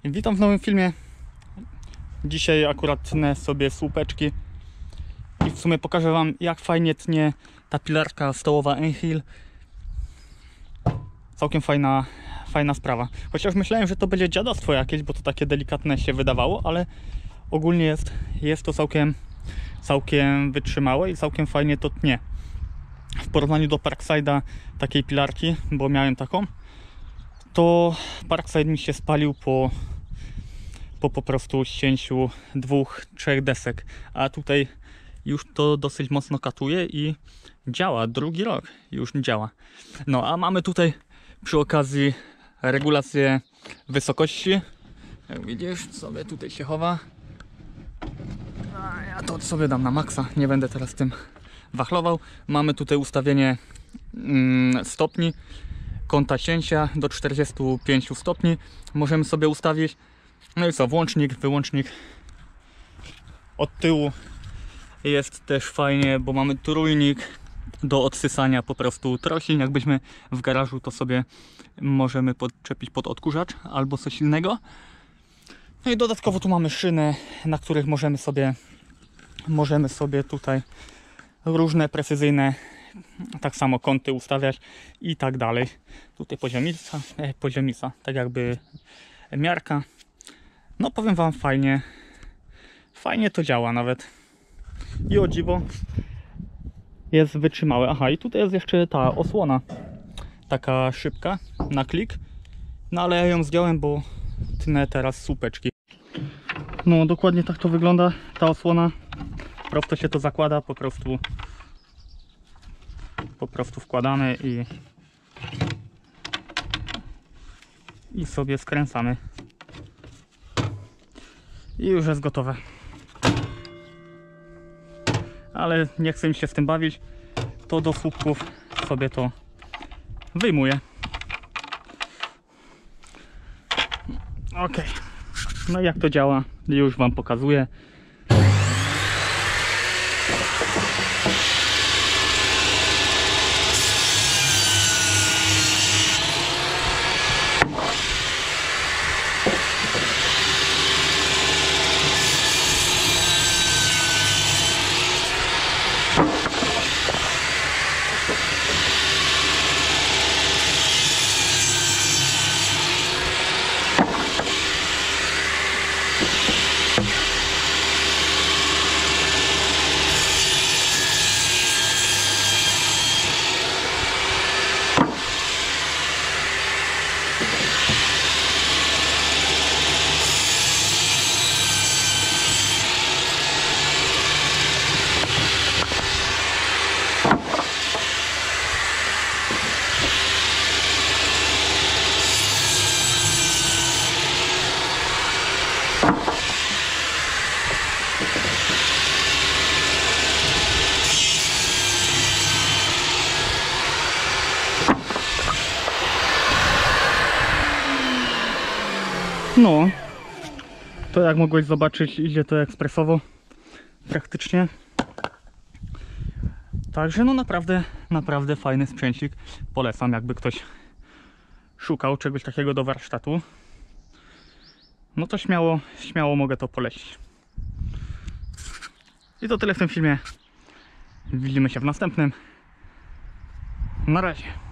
Witam w nowym filmie. Dzisiaj akurat tnę sobie słupeczki i w sumie pokażę wam, jak fajnie tnie ta pilarka stołowa Enhill. Całkiem fajna sprawa. Chociaż myślałem, że to będzie dziadostwo jakieś, bo to takie delikatne się wydawało, ale ogólnie jest to całkiem wytrzymałe i całkiem fajnie to tnie. W porównaniu do Parkside'a, takiej pilarki, bo miałem taką, to Parkside mi się spalił po prostu ścięciu 2-3 desek, a tutaj już to dosyć mocno katuje i działa, drugi rok już działa. No a mamy tutaj przy okazji regulację wysokości. Jak widzisz, sobie tutaj się chowa, a ja to sobie dam na maksa, nie będę teraz tym wachlował. Mamy tutaj ustawienie stopni, kąta cięcia do 45 stopni możemy sobie ustawić. No i co, włącznik, wyłącznik. Od tyłu jest też fajnie, bo mamy trójnik do odsysania po prostu troślin. Jakbyśmy w garażu, to sobie możemy podczepić pod odkurzacz albo coś innego. No i dodatkowo tu mamy szyny, na których możemy sobie tutaj różne precyzyjne tak samo kąty ustawiać i tak dalej. Tutaj poziomica, tak jakby miarka. No powiem wam, fajnie to działa nawet. I o dziwo jest wytrzymałe. Aha, i tutaj jest jeszcze ta osłona, taka szybka na klik. No ale ja ją zdjąłem, bo tnę teraz słupeczki. No dokładnie tak to wygląda, ta osłona. Prosto się to zakłada, po prostu wkładamy i sobie skręcamy. I już jest gotowe. Ale nie chcę mi się z tym bawić, to do słupków sobie to wyjmuję. Ok, no i jak to działa, już wam pokazuję. No, to jak mogłeś zobaczyć, idzie to ekspresowo praktycznie. Także no naprawdę fajny sprzęcik. Polecam, jakby ktoś szukał czegoś takiego do warsztatu. No to śmiało mogę to polecić. I to tyle w tym filmie. Widzimy się w następnym. Na razie.